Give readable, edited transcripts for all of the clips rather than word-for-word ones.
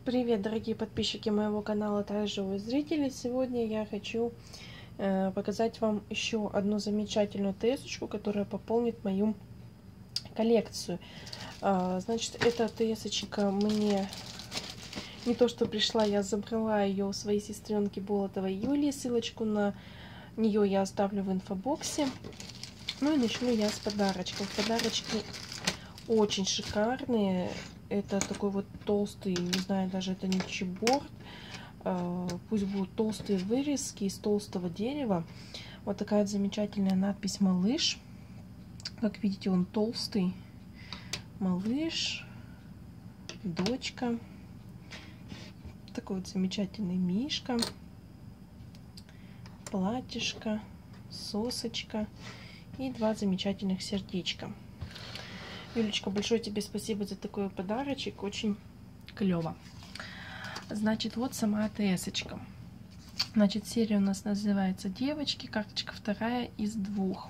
Привет, дорогие подписчики моего канала, также вы зрители. Сегодня я хочу показать вам еще одну замечательную ТС-очку, которая пополнит мою коллекцию. Значит, эта ТС-очка мне не то что пришла, я забрала ее у своей сестренки Болотовой Юлии. Ссылочку на нее я оставлю в инфобоксе. Ну и начну я с подарочков. Подарочки очень шикарные. Это такой вот толстый, не знаю, даже это не чиборд. Пусть будут толстые вырезки из толстого дерева. Вот такая замечательная надпись «Малыш». Как видите, он толстый. Малыш, дочка. Такой вот замечательный мишка. Платьишко, сосочка и два замечательных сердечка. Юлечка, большое тебе спасибо за такой подарочек, очень клево. Значит, вот сама АТС-очка. Значит, серия у нас называется «Девочки», карточка вторая из двух.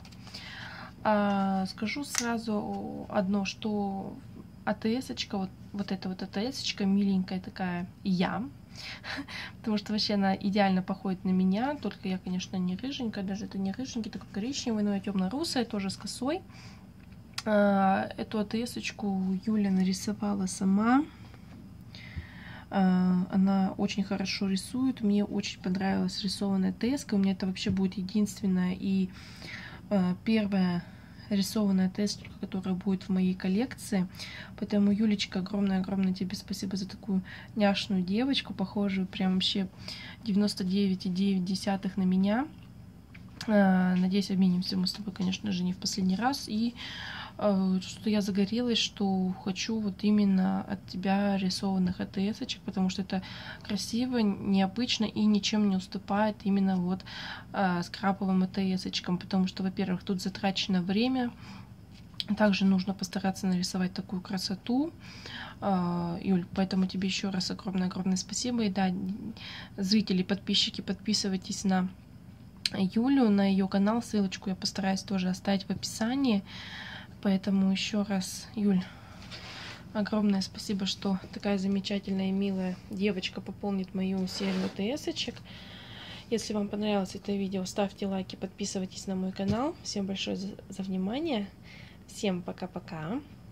Скажу сразу одно, что АТС-очка, вот эта вот АТС-очка миленькая такая я, потому что вообще она идеально походит на меня, только я, конечно, не рыженькая, даже это не рыженький, такой коричневый, но я темно-русая, тоже с косой. Эту АТС-очку Юля нарисовала сама. Она очень хорошо рисует. Мне очень понравилась рисованная ТС-ка. У меня это вообще будет единственная и первая рисованная ТС-очка, которая будет в моей коллекции. Поэтому, Юлечка, огромное-огромное тебе спасибо за такую няшную девочку, похожую прям вообще 99,9 на меня. Надеюсь, обменимся мы с тобой, конечно же, не в последний раз. И что я загорелась, что хочу вот именно от тебя рисованных АТС-очек, потому что это красиво, необычно и ничем не уступает именно вот скраповым АТС-очкам, потому что, во-первых, тут затрачено время, также нужно постараться нарисовать такую красоту. Юль, поэтому тебе еще раз огромное-огромное спасибо. И да, зрители, подписчики, подписывайтесь на Юлю, на ее канал, ссылочку я постараюсь тоже оставить в описании. Поэтому еще раз, Юль, огромное спасибо, что такая замечательная и милая девочка пополнит мою серию ТС-очек. Если вам понравилось это видео, ставьте лайки, подписывайтесь на мой канал. Всем большое за внимание. Всем пока-пока.